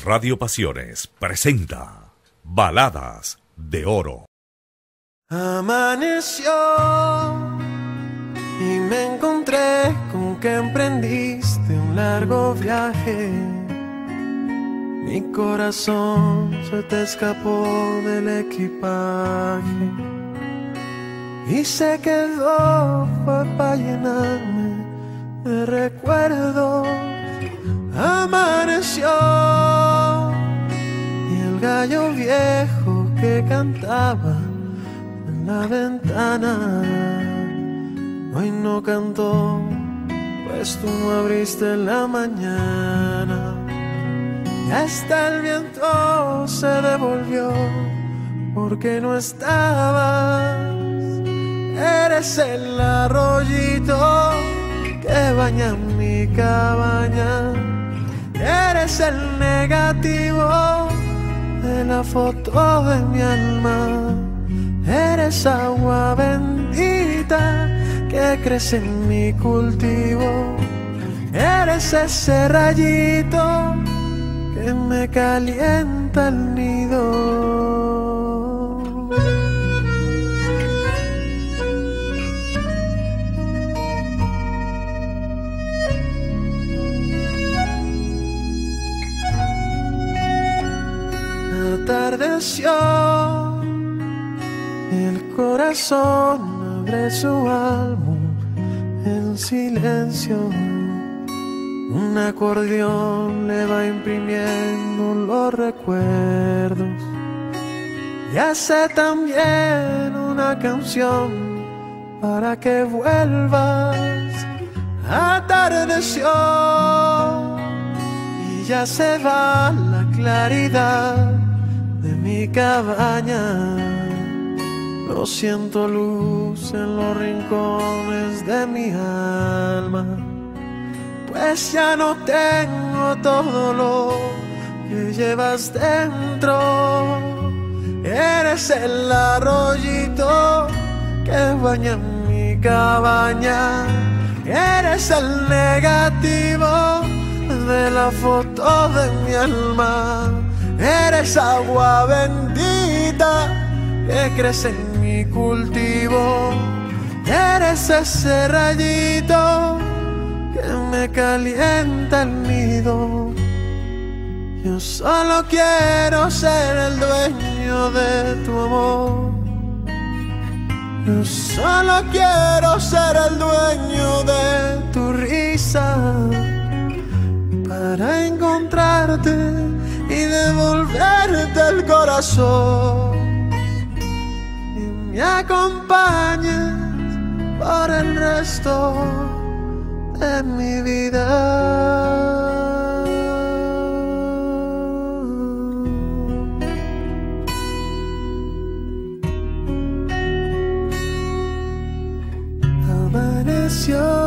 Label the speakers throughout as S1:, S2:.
S1: Radio Pasiones presenta Baladas de Oro.
S2: Amaneció y me encontré con que emprendiste un largo viaje. Mi corazón se te escapó del equipaje y se quedó fue para llenarme de recuerdos. Amaneció y el gallo viejo que cantaba en la ventana hoy no cantó, pues tú no abriste la mañana. Y hasta el viento se devolvió porque no estabas. Eres el arroyito que baña mi cabaña. Eres el negativo de la foto de mi alma. Eres agua bendita que crece en mi cultivo. Eres ese rayito que me calienta el nido. Atardeció, el corazón abre su álbum en silencio. Un acordeón le va imprimiendo los recuerdos y hace también una canción para que vuelvas. Atardeció y ya se va la claridad de mi cabaña. No siento luz en los rincones de mi alma, pues ya no tengo todo lo que llevas dentro. Eres el arroyito que baña mi cabaña. Eres el negativo de la foto de mi alma. Eres agua bendita que crece en mi cultivo. Eres ese rayito que me calienta el nido. Yo solo quiero ser el dueño de tu amor. Yo solo quiero ser el dueño de tu risa, para encontrarte y devolverte el corazón y me acompañes por el resto de mi vida. Amaneció.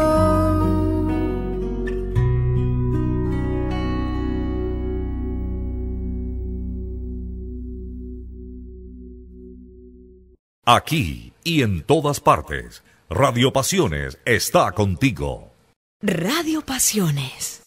S1: Aquí y en todas partes, Radio Pasiones está contigo.
S3: Radio Pasiones.